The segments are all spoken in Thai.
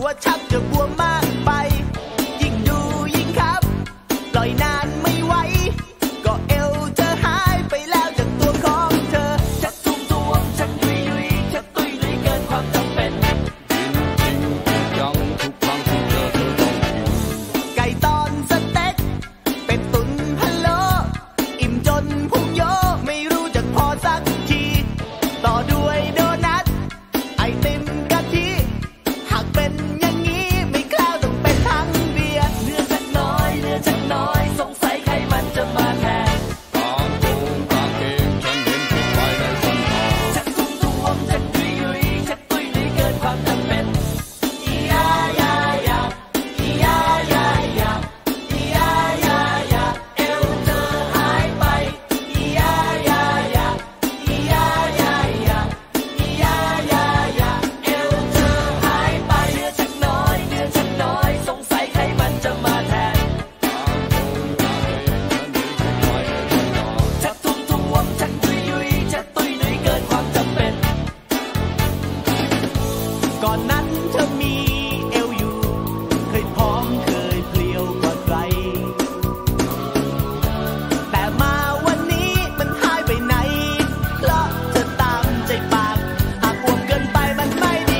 ว่าชักจะบวมมากไปยิ่งดูยิ่งครับปล่อยนานไม่ไหวก็เอวเธอหายไปแล้วจากตัวของเธอชักทุ่มท่วมชักยุยยุยชักตุยลุยเกินความจำเป็นยังทุกครั้งที่เจอเธอต้องกินไก่ตอนสเต็กเป็ดตุ๋นพะโล้อิ่มจนพุงโยไม่รู้จักพอสักทีต่อด้วยโดนัทไอติมกะทิหากเป็นอย่างนี้ไม่กล้าต้องเป็นทั้งเบียร์เนื้อชักน้อยเนื้อชักน้อยสงสัยใครมันจะมาแทนกางโจงกางเกงฉันเห็นผิดไปในฝันตาชักทุ่มท่วมชักยุยยุยชักตุยลุยเกินความจำเป็นอียายายาอียายายาอียายายาเอวเธอหายไปอียายายาอียายายาอียายายาเอวเธอหายไปเนื้อชักน้อยเนื้อชักน้อยสงสัยใครมันจะมาแทนชักทุ่มท่วมชักยุยยุยชักตุยลุยเกินความจำเป็นก่อนนั้นเธอมีเอวอยู่เคยพร้อมเคยเพลียวกว่าใครแต่มาวันนี้มันหายไปไหนเพราะเธอตามใจปากหากอวบเกินไปมันไม่ดี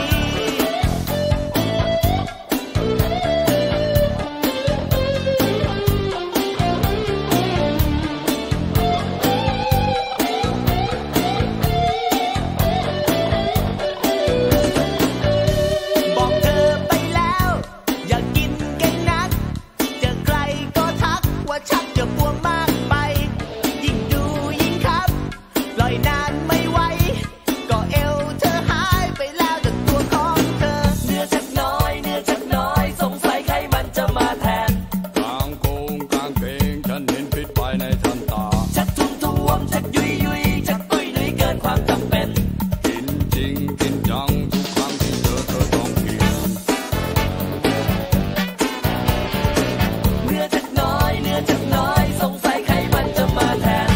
บอกเธอไปแล้วอย่ากินเก่งนักเจอใครก็ทักว่าชักจะบวมมากไปยิ่งดูยิ่งครับปล่อยนานไม่ไหวก็เอวเธอหายไปแล้วจากตัวของเธอเนื้อชักน้อยเนื้อชักน้อยสงสัยใครมันจะมาแทนกางโกงกางเกงฉันเห็นผิดไปในทันตาชักทุ่มท่วมชักยุยยุยชักตุยลุยเกินความจำเป็นกินจริงกินจังทุกครั้งที่เจอเธอต้องกินเนื้อชักน้อยเนื้อชักน้อยสงสัยใครมันจะมาแทน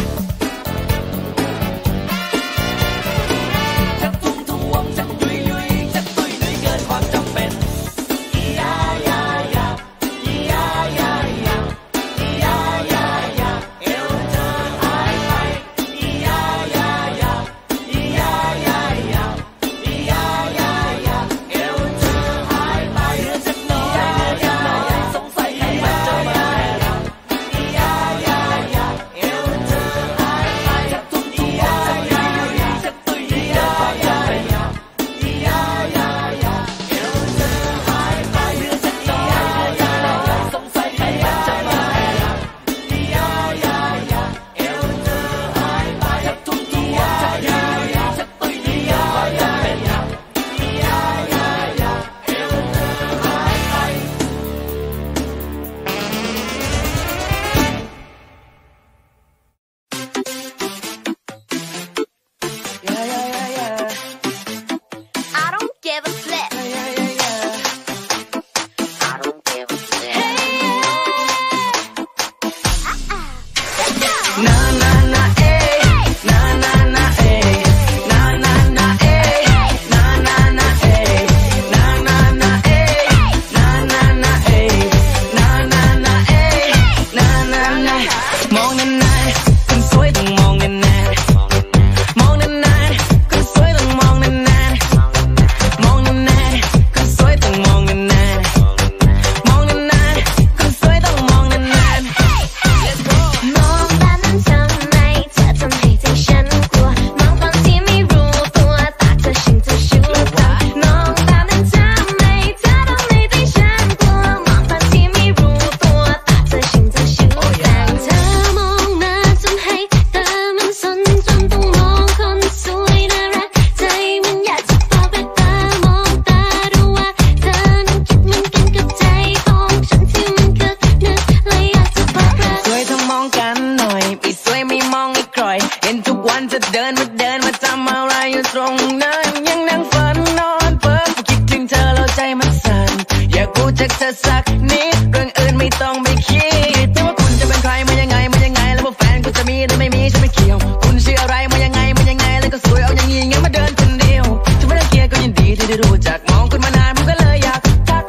ชักทุ่มท่วมชักยุยยุยชักตุยลุยเกินความจำเป็นอียายายาอียายายาอียายายาเอวเธอหายไปอียายายาอียายายาอียายายาเอวเธอหายไปเนื้อชักน้อยเนื้อชักน้อยสงสัยใครมันจะมาแทนอียายายาเอวเธอหายไปชักทุ่มท่วมชักยุยยุยชักตุยลุยเกินความจำเป็นอียายายาเอวเธอหายไปเนื้อชักน้อยเนื้อชักน้อยสงสัยใครมันจะมาแทนอียายายาเอวเธอหายไปชักทุ่มท่วมชักยุยยุยชักตุยลุยเกินความจำเป็นอียายายาเอวเธอหายไป I don't give a flip. I don't give a flip. Na na na eh, na na na eh, na na na eh, na na na eh, na na na eh, na na na eh, na na na eh, na na na มองนานๆคนสวยต้องมองนานๆมองนานๆคนสวยต้องมองนานๆมองนานๆคนสวยต้องมองนานๆมองนานๆคนสวยต้องมองนานๆ Let's go มองแบบนั้นทำไมเธอทำให้ใจฉันกลัวมองตอนที่ไม่รู้ตัวตาเธอฉันจะชูตามองแบบนั้นทำไมเธอทำให้ใจฉันกลัวมองตอนที่ไม่รู้ตัวตาเธอฉันจะชูตามเธอมองหน้าจนให้ตามันสั่นจนต้องมองคนสวยน่ารักใจมันอยากจะพาไปตามองตาดูว่าเธอนั้นคิดเหมือนกันกับใจของฉันที่มันเกิดนึกเลยอยากจะบอกรักสวยต้องมองกันหน่อยไม่สวยไม่มองให้ใครเห็นทุกวันจะเดินมาทำอะไรอยู่ตรงนั้นยังนั่งฝันนอนเพ้อคิดถึงเธอแล้วใจมันสั่นอยากรู้จักเธอสักนิดเรื่องอื่นไม่ต้องไปคิดแต่ว่าคุณจะเป็นใครมายังไงแล้วว่าแฟนคุณจะมีหรือไม่มีฉันไม่เกี่ยวคุณชื่ออะไรมายังไงแล้วก็สวยเอาอย่างงี้งั้นมาเดินคนเดียวถ้าไม่ได้เกียร์ก็ยินดีที่ได้รู้จักมองคุณมานานผมก็เลยอยากทัก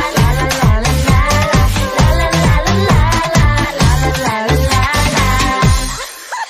la la la la la la la la la la la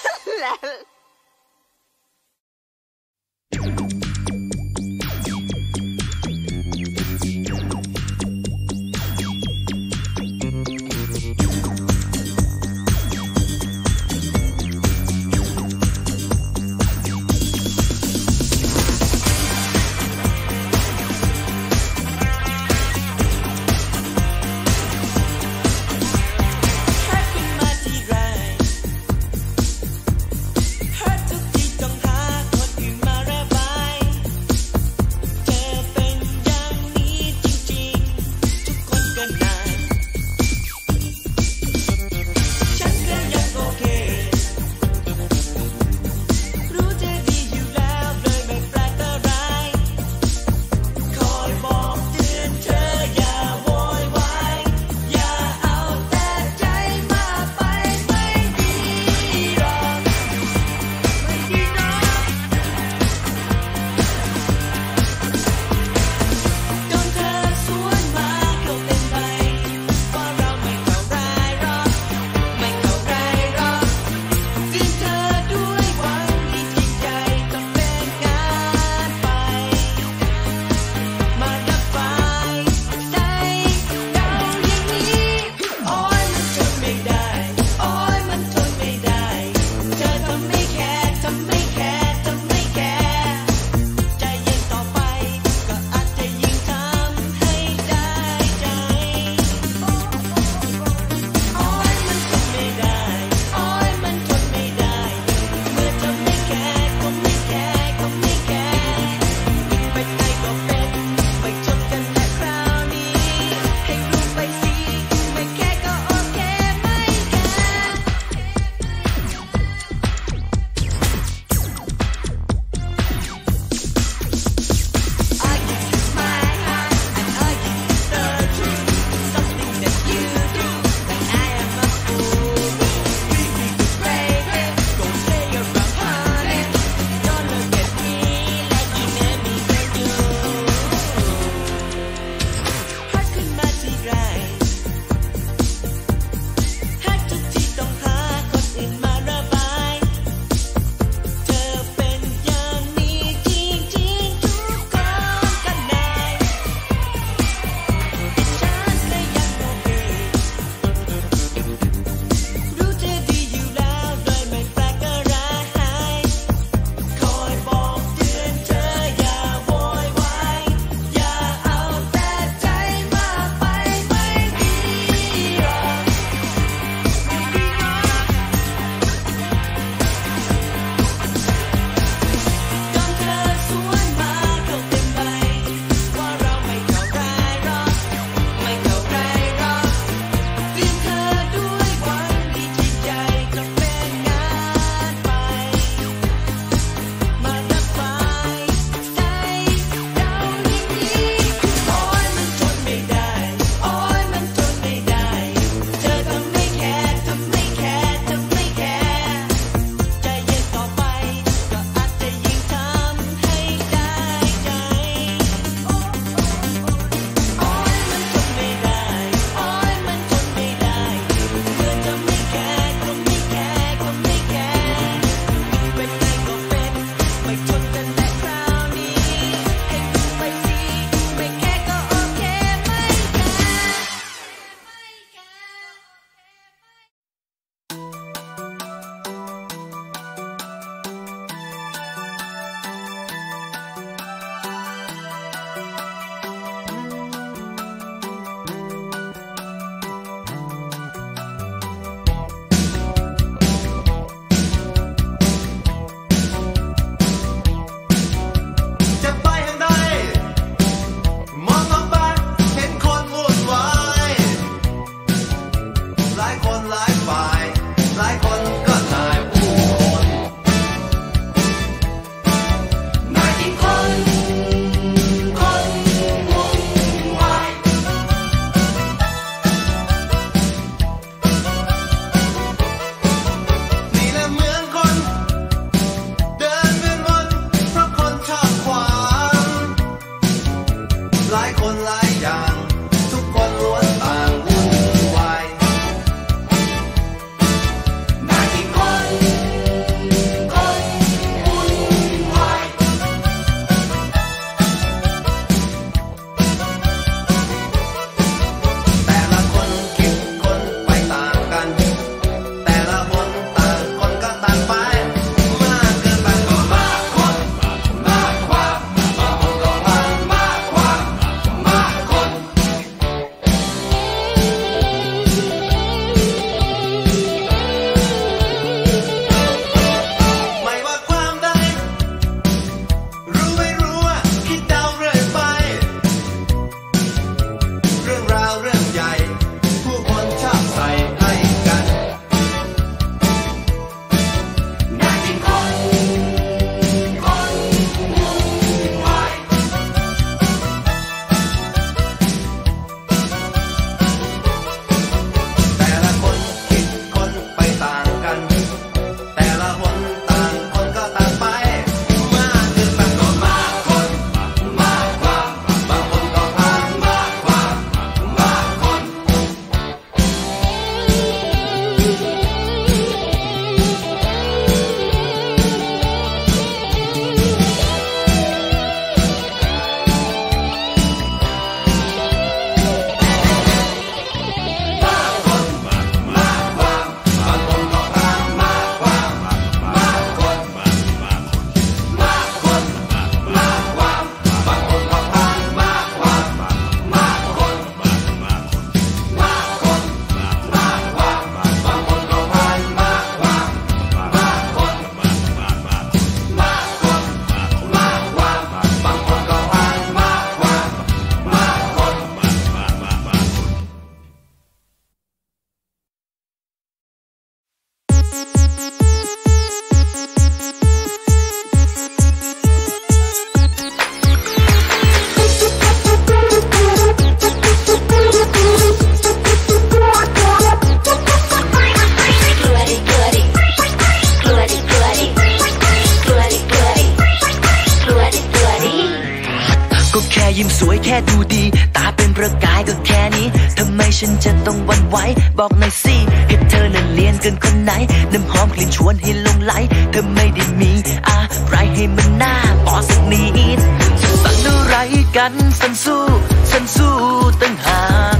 ยิ้มสวยแค่ดูดีตาเป็นประกายก็แค่นี้ทำไมฉันจะต้องหวั่นไหวบอกหน่อยสิให้เธอนั้นเลียนเกินคนไหนน้ำหอมกลิ่นชวนให้หลงไหลเธอไม่ได้มีอะไรให้มันน่าปอสักนิดสั่งอะไรกันฉันสู้ตั้งหาก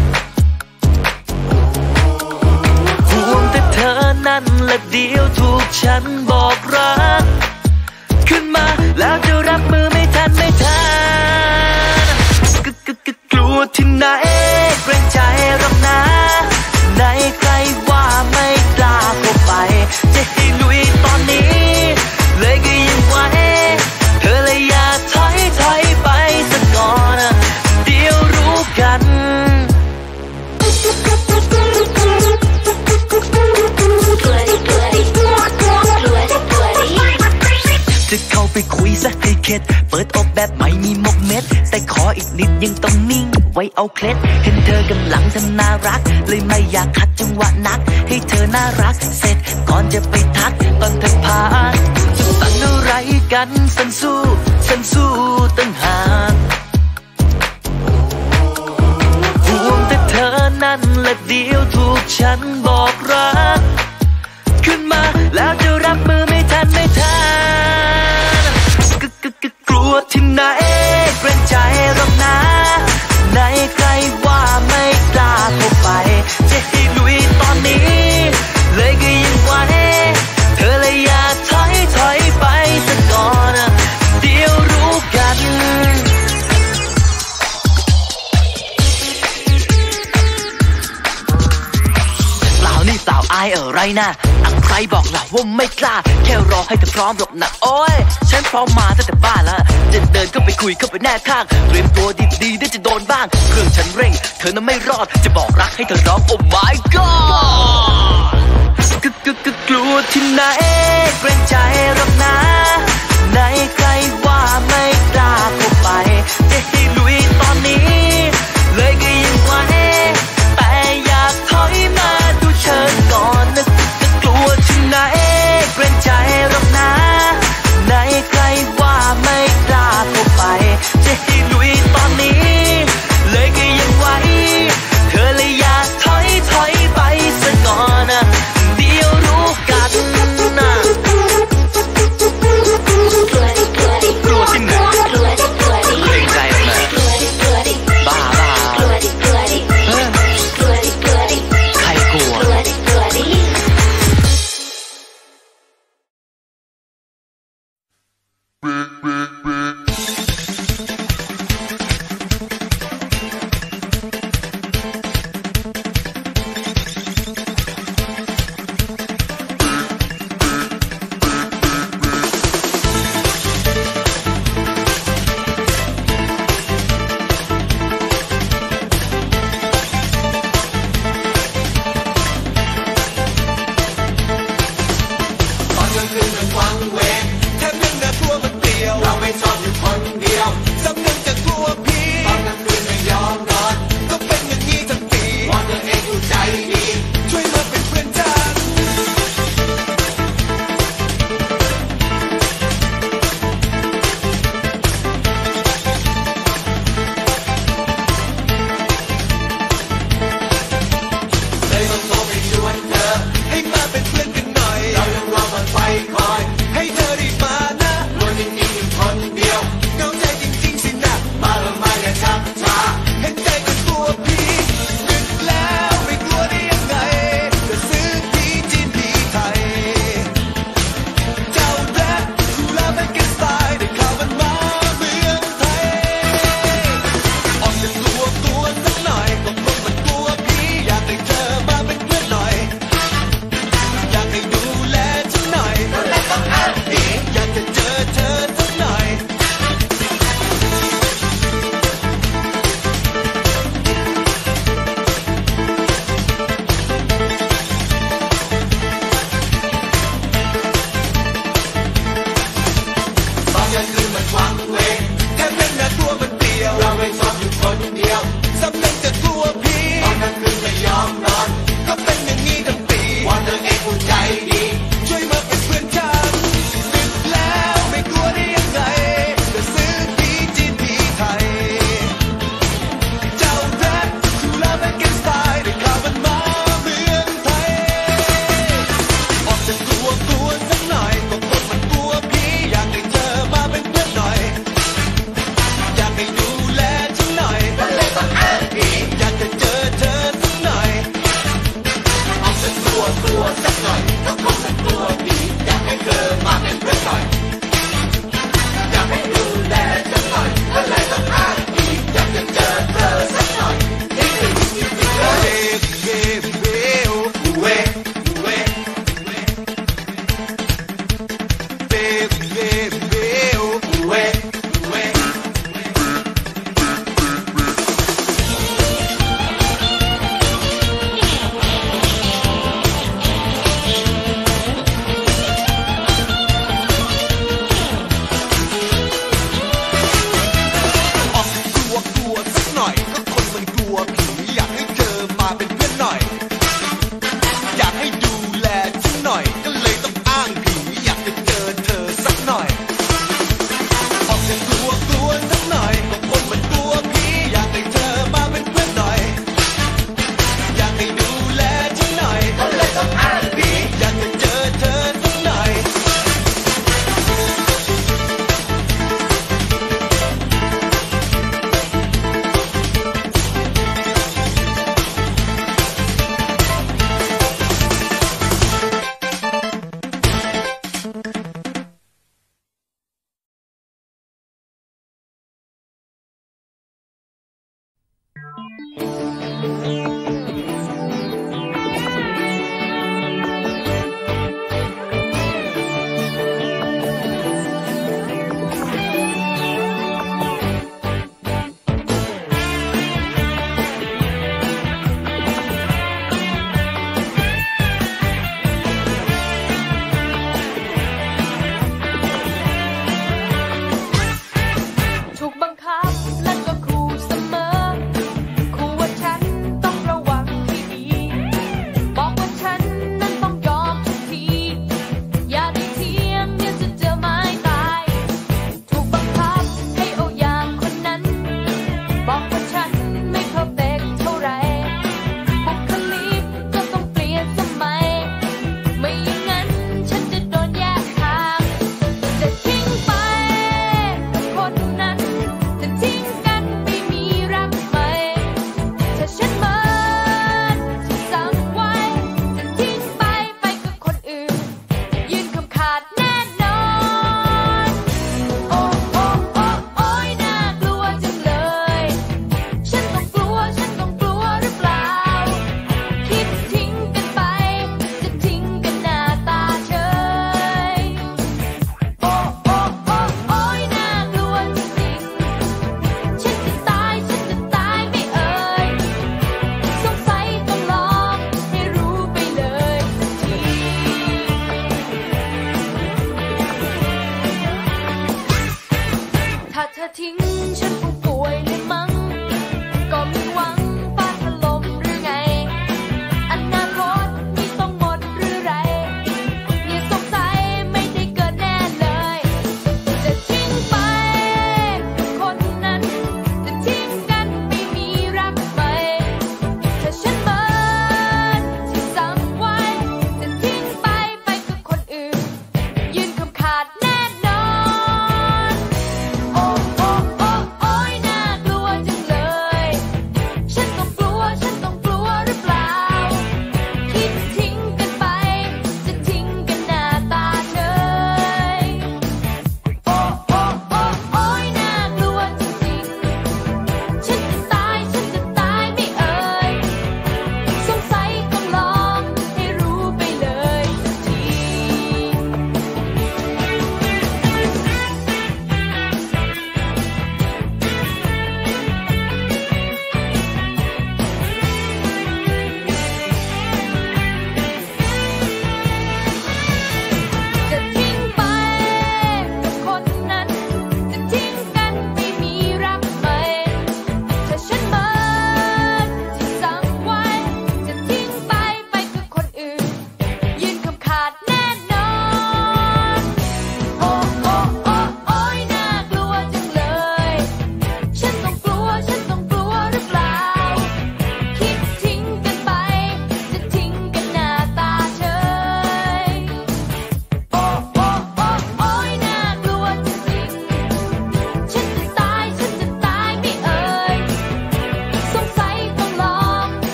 ห่วงแต่เธอนั้นละเดียวถูกฉันบอกรักขึ้นมาแล้วจะรับมือไม่ทันกลัวที่ไหนเกรงใจหรอกนะไหนใครว่าไม่กล้าเข้าไปจะให้ลุยตอนนี้เลยก็ยังไหวเธอเลยอย่าถอยไปสักก่อนเดี๋ยวรู้กันจะเข้าไปคุยซะให้เข็ดเปิดอกแบบไม่มีมกเม็ดแต่ขออีกนิดยังต้องนิ่งไว้เอาเคล็ดเห็นเธอกำลังทำน่ารักเลยไม่อยากขัดจังหวะนักให้เธอน่ารักเสร็จก่อนจะไปทักตอนเธอผ่านจะสั่งอะไรกันฉันสู้ตั้งหากห่วงแต่เธอนั้นละเดียวถูกฉันบอกรักขึ้นมาแล้วจะรับมือไม่ทันกลัวที่ไหนเกรงใจหรอกนะไหนใครว่าไม่กล้าเข้าไปจะให้ลุยตอนนี้เลยก็ยังไหวเธอเลยอย่าถอยไปสักก่อนเดี๋ยวรู้กันเปล่านี่เปล่าอายอะไรนะใครบอกเราว่าไม่กล้าแค่รอให้เธอพร้อมหรอกนะโอ้ยฉันพร้อมมาตั้งแต่บ้านแล้วจะเดินเข้าไปคุยเข้าไปแนบข้างเตรียมตัวดีๆได้จะโดนบ้างเครื่องฉันเร่งเธอนั้นไม่รอดจะบอกรักให้เธอร้อง Oh my God กลัวที่ไหนเกรงใจหรอกนะไหนใครว่าไม่กล้าเข้าไปจะให้ลุยตอนนี้เลยก็ยังไหวแต่อยากถอยมาดูเธอก่อนนะกลัวที่ไหนเกรงใจหรอกนะไหนใครว่าไม่กล้าเข้าไปจะให้ลุยตอนนี้เลยก็ยังไหวเธอเลยอย่าถอยไปสักก่อนนะเดี๋ยวรู้กันนะกลัวที่ไหนเกรงใจหรอกนะบ้า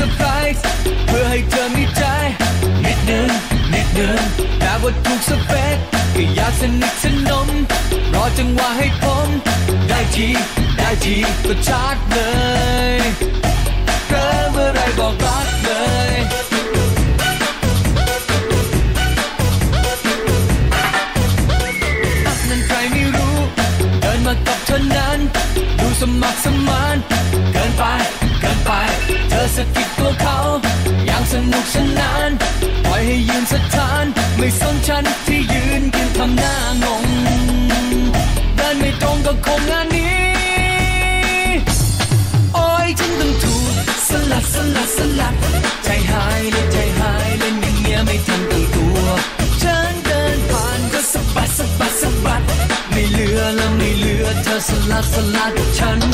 อร์ไพรส์เพื่อให้เธอมีใจนิดนึงแต่ว่าถูกสเปคก็อยากสนิทสนมรอจังหวะให้ผมได้ทีก็ชาร์จเลยเริ่มเมื่อไรบอกรักเลยนั่นใครไม่รู้เดินมากับเธอนั้นดูสมัครสมานเกินไปเธอสะกิดตัวเขาอย่างสนุกสนานปล่อยให้ยืนสถานไม่สนฉันที่ยืนทำหน้างงเดินไม่ตรงก็คงงานนี้โอ้ยฉันต้องถูกสลัดใจหายเลยเล่นอย่างเงี้ยไม่ทันตั้งตัวฉันเดินผ่านก็สะบัดไม่เหลือเธอสลัดฉัน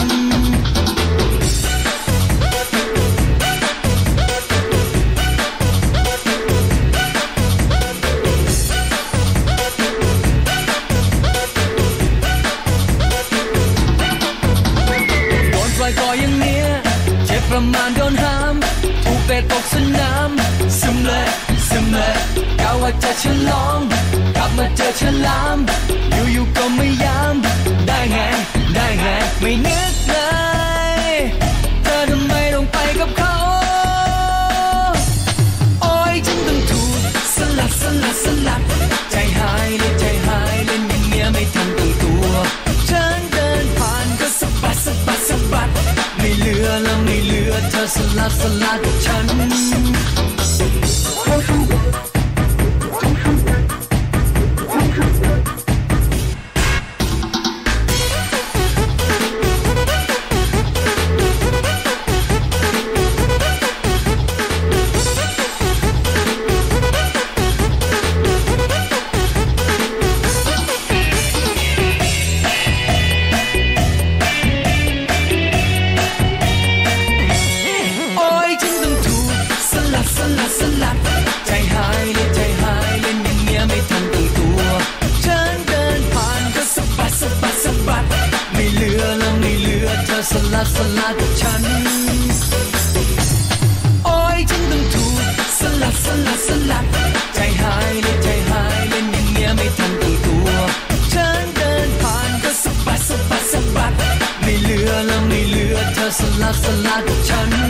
ก็ยังเนี้ยเจ็บประมาณโดนห้ามถูกเตะตกสนามซึมเลยกะว่าจะฉลองกลับมาเจอฉลามอยู่ก็ไม่ยามได้ไงไม่นึกเลยเธอทำไมต้องไปกับเขาโอ้ยฉันต้องถูกสลัดใจหายเล่นอย่างเงี้ยไม่ทันตั้งตัวฉันเดินผ่านก็สะบัดไม่เหลือเธอสลัดฉันใจหายเล่นอย่างเงี้ยไม่ทันตั้งตัวฉันเดินผ่านก็สะบัดไม่เหลือเธอสลัดฉันโอ้ยฉันต้องถูกสลัดใจหายเล่นอย่างเงี้ยไม่ทันตั้งตัวฉันเดินผ่านก็สะบัดไม่เหลือเธอสลัดฉัน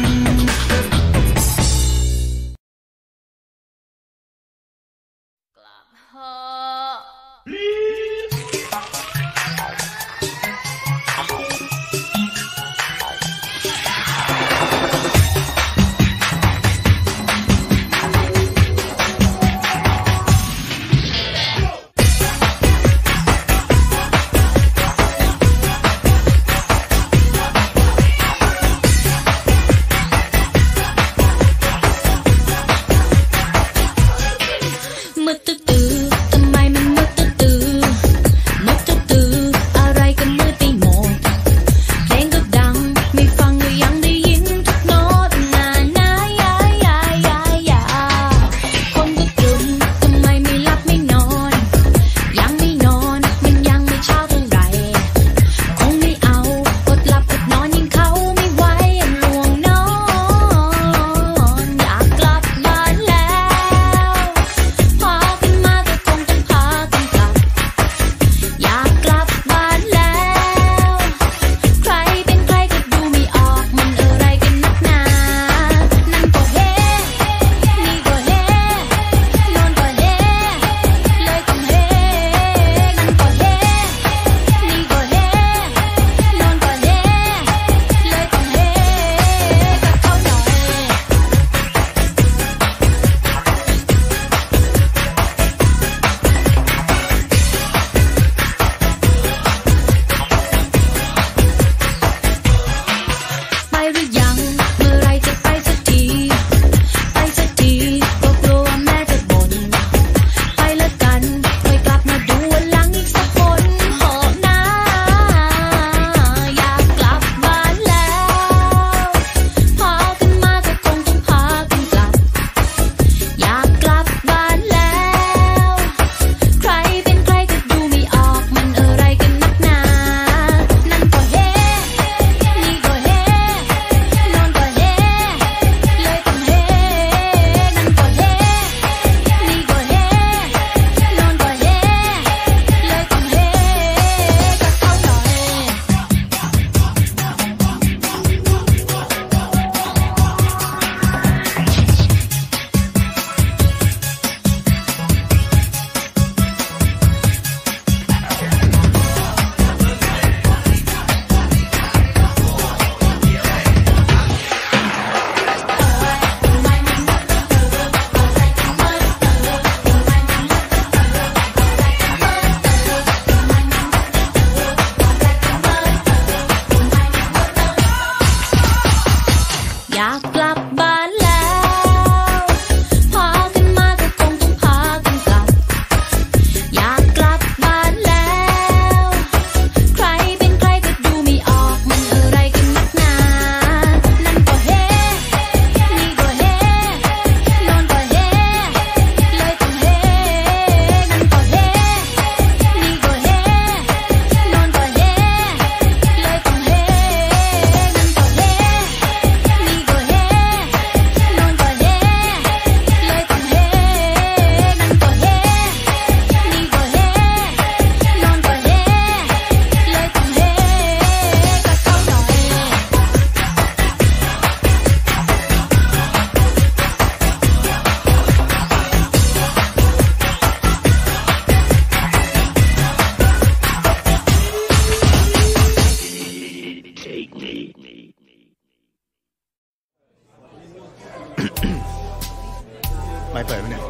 ไม่เปิดไหมเนี่ย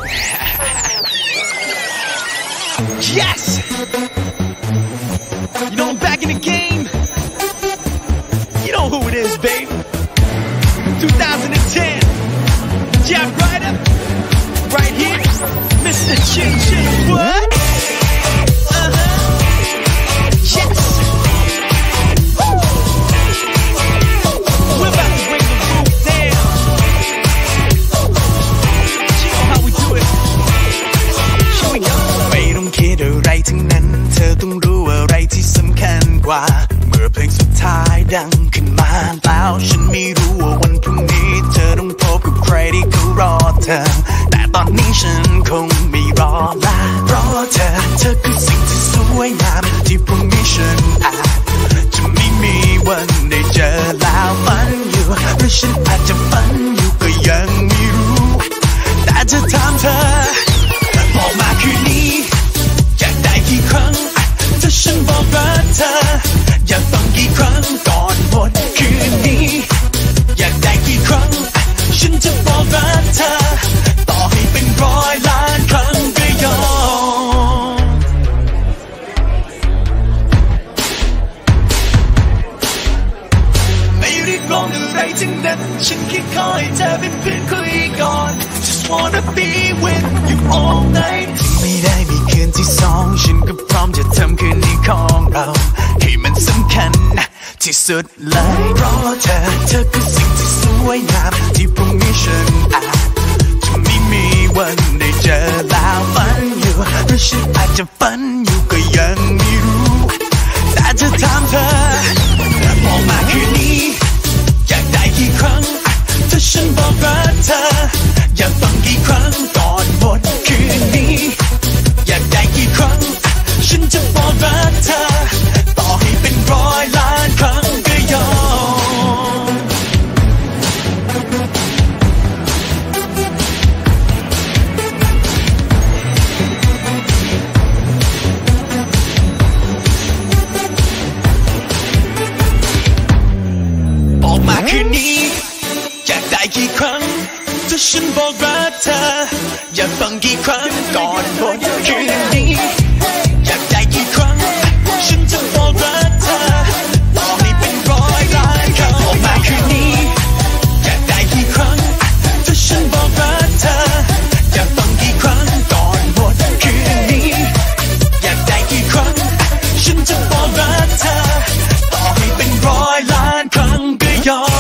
Yes! You know I'm back in the game. You know who it is, baby. 2010. Jack Ryder. Right here. Mr. Ching Ching. What? Yes. Woo. We're about to bring the roof down. You know how we do it. Here we go. ไม่ต้องคิดอะไรทั้งนั้นเธอต้องรู้อะไรที่สำคัญกว่าเมื่อเพลงสุดท้ายดังขึ้นมาแล้วฉันไม่รู้ว่าวันพรุ่งนี้เธอต้องพบกับใครที่เขารอเธอแต่ตอนนี้ฉันคงไม่รอละเพราะเธอคือสิ่งที่สวยงามที่พรุ่งนี้ฉันอาจจะไม่มีวันได้เจอแล้วฝันอยู่หรือฉันอาจจะฝันอยู่ก็ยังไม่รู้แต่จะถามเธอบอกมาคืนนี้อยากได้กี่ครั้งถ้าฉันบอกรักเธออยากฟังกี่ครั้งก่อนหมดคืนนี้อยากได้กี่ครั้งฉันจะบอกรักเธอต่อให้เป็น100 ล้านครั้งก็ยอมไม่รีบร้องอะไรทั้งนั้นฉันแค่ขอให้เธอเป็นเพื่อนคุยก่อน Just wanna be with you all night ไม่ได้มีคืนที่สองฉันก็พร้อมจะทำคืนนี้ของเราให้มันสำคัญที่สุดเลยเพราะเธอคือสิ่งที่สวยงามที่พรุ่งนี้ฉันอาจจะไม่มีวันได้เจอแล้วฝันอยู่หรือฉันอาจจะฝันอยู่ก็ยังไม่รู้แต่จะถามเธอบอกมาคืนนี้อยากได้กี่ครั้งถ้าฉันบอกรักเธออยากฟังกี่ครั้งก่อนหมดคืนนี้อยากได้กี่ครั้งฉันจะบอกรักเธอต่อให้เป็น100 ล้านครั้งก็ยอมบอกมาคืนนี้อยากได้กี่ครั้งถ้าฉันบอกรักเธออยากฟังกี่ครั้งก่อนหมดคืนนี้อยากได้กี่ครั้งฉันจะบอกรักเธอต่อให้เป็น100 ล้านครั้งบอกมาคืนนี้อยากได้กี่ครั้งถ้าฉันบอกรักเธออยากฟังกี่ครั้งก่อนหมดคืนนี้อยากได้กี่ครั้งฉันจะบอกรักเธอต่อให้เป็น100 ล้านครั้งก็ยอม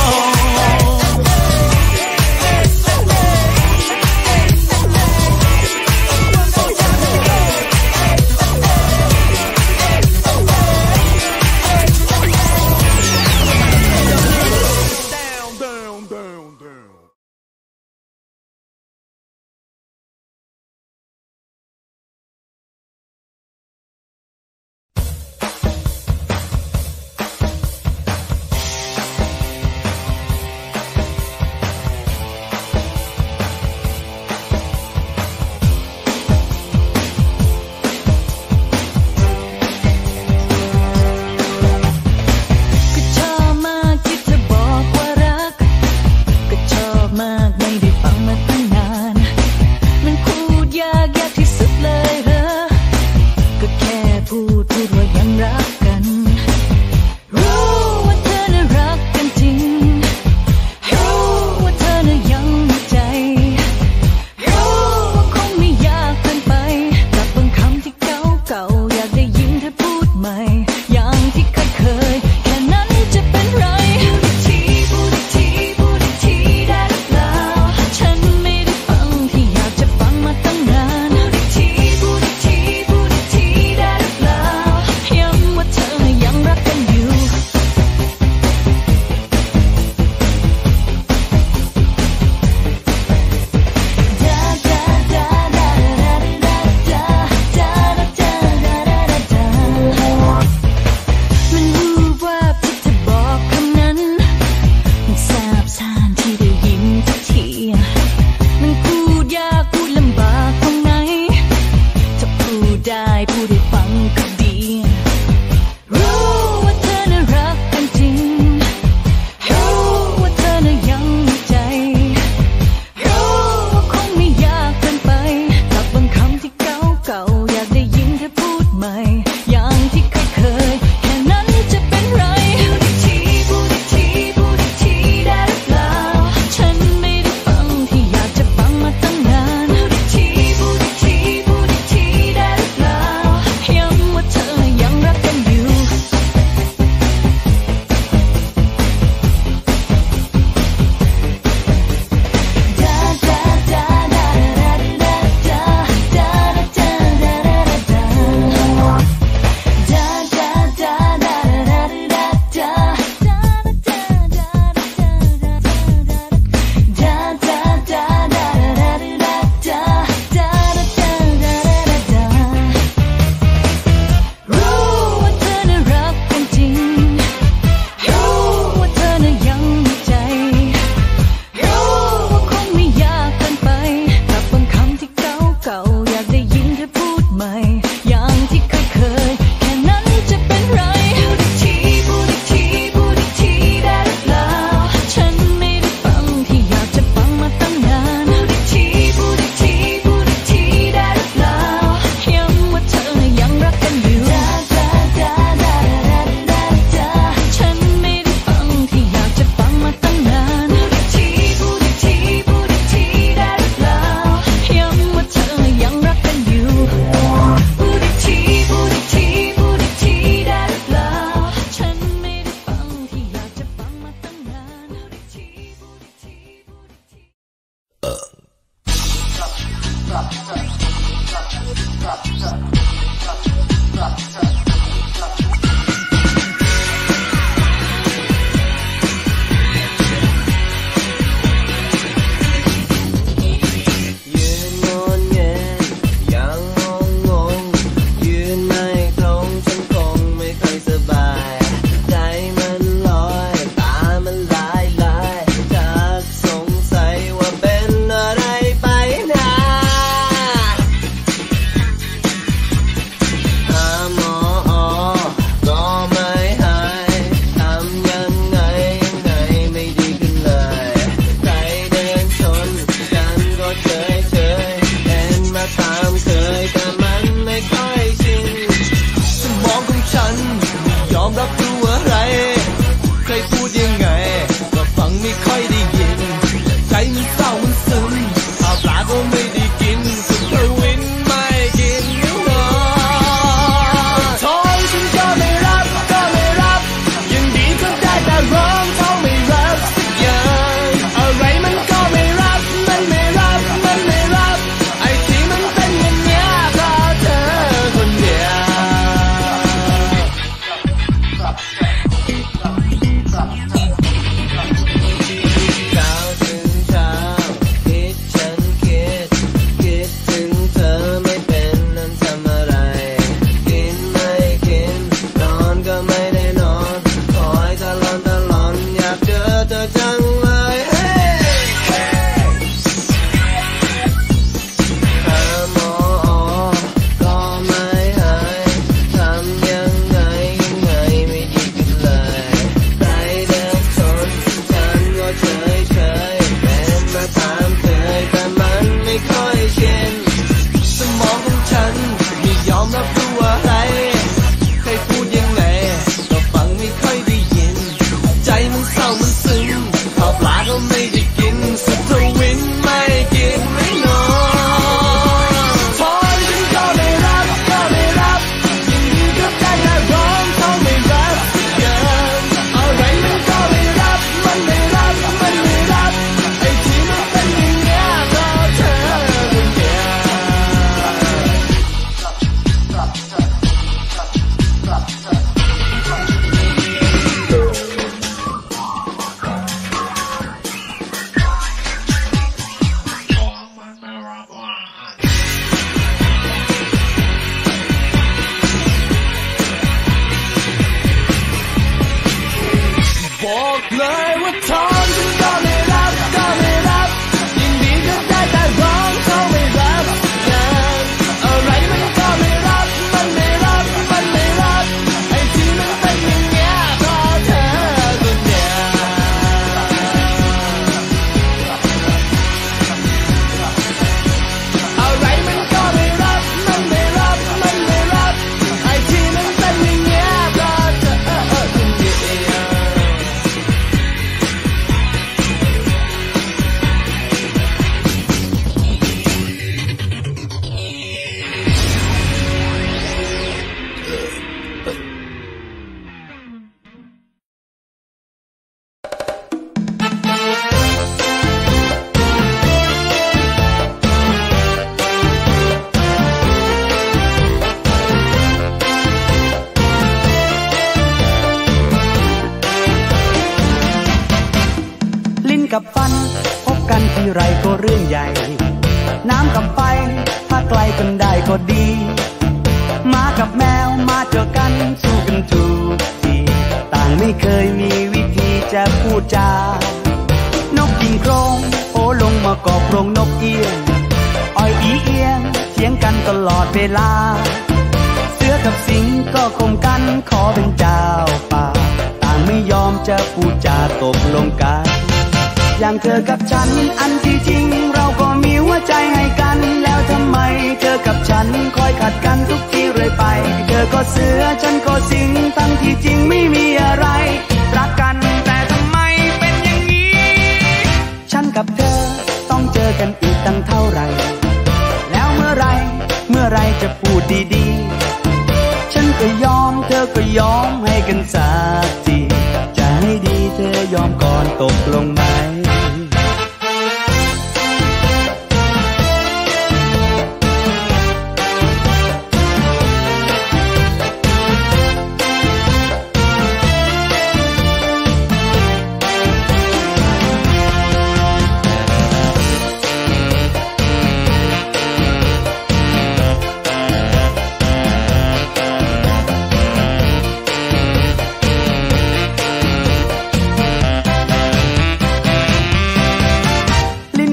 กับฟันพบกันทีไรก็เรื่องใหญ่น้ำกับไฟถ้าไกลกันได้ก็ดีหมากับแมวมาเจอกันสู้กันทุกทีต่างไม่เคยมีวิธีจะพูดจานกกินโครงโอลงมาเกาะโครงนกเอี้ยงอ้อยอีเอียงเถียงกันตลอดเวลาเสือกับสิงก็คมกันขอเป็นเจ้าป่าต่างไม่ยอมจะพูดจาตกลงกันอย่างเธอกับฉันอันที่จริงเราก็มีหัวใจให้กันแล้วทำไมเธอกับฉันคอยขัดกันทุกทีเรื่อยไปเธอก็เสือฉันก็สิงทั้งที่จริงไม่มีอะไรรักกันแต่ทำไมเป็นอย่างนี้ฉันกับเธอต้องเจอกันอีกตั้งเท่าไหร่แล้วเมื่อไรจะพูดดีๆฉันก็ยอมเธอก็ยอมให้กันสักทีจะให้ดีเธอยอมก่อนตกลงไหม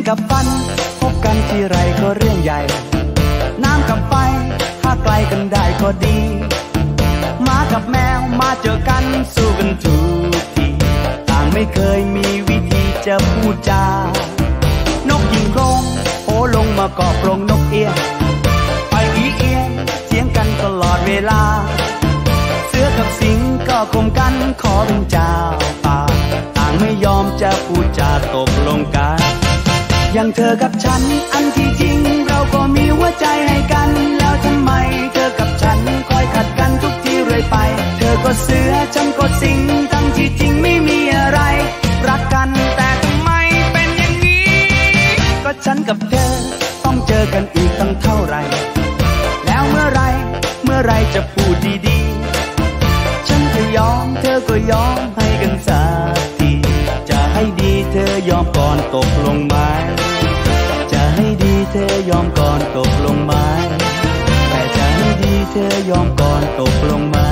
กับฟันพบกันที่ไรก็เรื่องใหญ่น้ำกับไฟถ้าไกลกันได้ก็ดีหมากับแมวมาเจอกันสู้กันทุกทีต่างไม่เคยมีวิธีจะพูดจานกยิงโครงโผลงมาเกาะกรงนกเอี้ยงไปอีเอียงเถียงกันตลอดเวลาเสือกับสิงก็คมกันขอเป็นเจ้าป่าต่างไม่ยอมจะพูดจาตกลงกันอย่างเธอกับฉันอันที่จริงเราก็มีหัวใจให้กันแล้วทำไมเธอกับฉันคอยขัดกันทุกทีเรื่อยไปเธอก็เสือฉันก็สิงทั้งที่จริงไม่มีอะไรรักกันแต่ทำไมเป็นอย่างนี้ก็ฉันกับเธอต้องเจอกันอีกตั้งเท่าไหร่แล้วเมื่อไรจะพูดดีๆฉันก็ยอมเธอก็ยอมให้กันสักทีจะให้ดีเธอยอมก่อนตกลงไหมจะให้ดีเธอยอมก่อนตกลงไหมแต่จะให้ดีเธอยอมก่อนตกลงไหม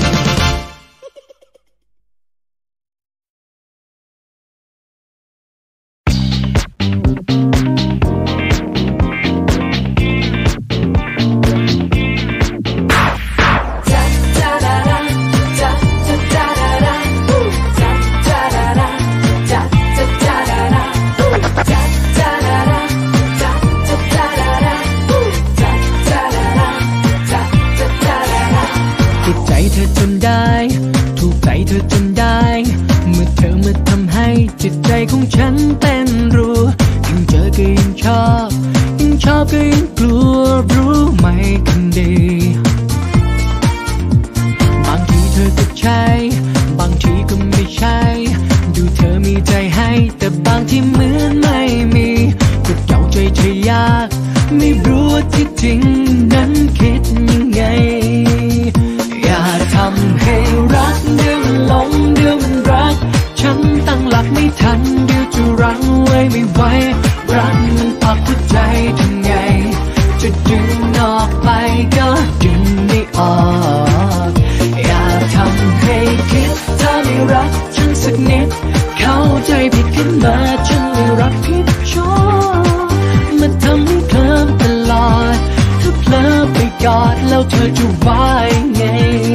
จิตใจของฉันเต้นรัวยิ่งเจอก็ยิ่งชอบก็ยิ่งกลัวรู้ไหมคนดีบางทีเธอก็ใช่บางทีก็ไม่ใช่ดูเธอมีใจให้แต่บางที่เหมือนไม่มีก็เดาใจเธอยากไม่รู้ว่าที่จริงนั้นคิดยังไงอย่าทำให้รักเดี๋ยวมันหลงเดี๋ยวมันรักฉันตั้งหลักไม่ทันเดี๋ยวจะรั้งไว้ไม่ไหวรักมันปักหัวใจทำไงจะดึงออกไปก็ดึงไม่ออกอย่าทำให้คิดถ้าไม่รักฉันสักนิดเข้าใจผิดขึ้นมาฉันไม่รักผิดชอบมาทำให้เคลิ้มตลอดถ้าเพลอไปกอดแล้วเธอจะว่ายังไง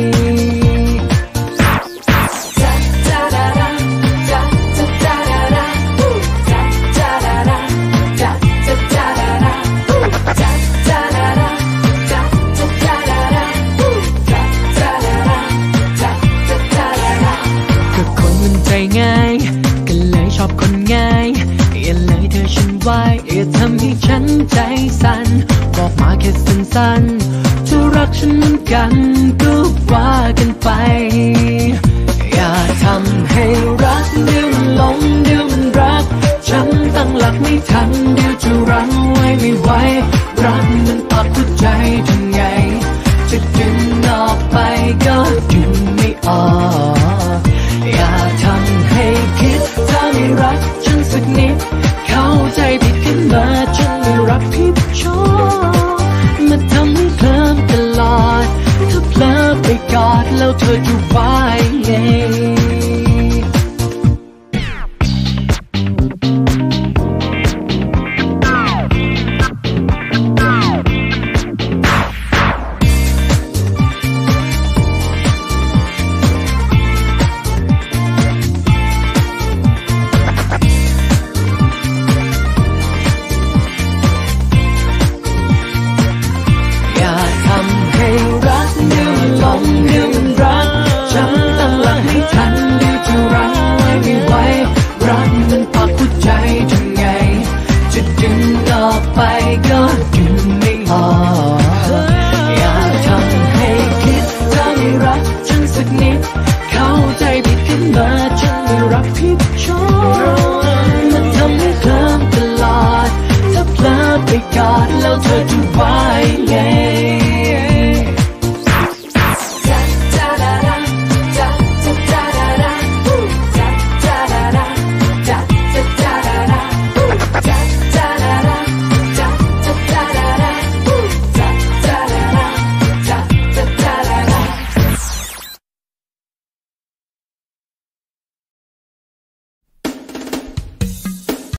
อย่าทำให้ฉันใจสั่นบอกมาแค่สั้นๆจะรักฉันเหมือนกันก็ว่ากันไปอย่าทำให้รักเดี๋ยวมันหลงเดี๋ยวมันรักฉันตั้งหลักไม่ทันเดี๋ยวจะรั้งไว้ไม่ไหวรักมันปักหัวใจทำไงจะดึงออกไปก็ดึงไม่ออกอย่าทำให้คิดถ้าไม่รักฉันสักนิดเข้าใจผิดขึ้นมาฉันไม่รักผิดชอบมาทำให้เคลิ้มตลอดถ้าเพลอไปกอดแล้วเธอจะว่ายังไงแล้วเธอจะว่ายังไง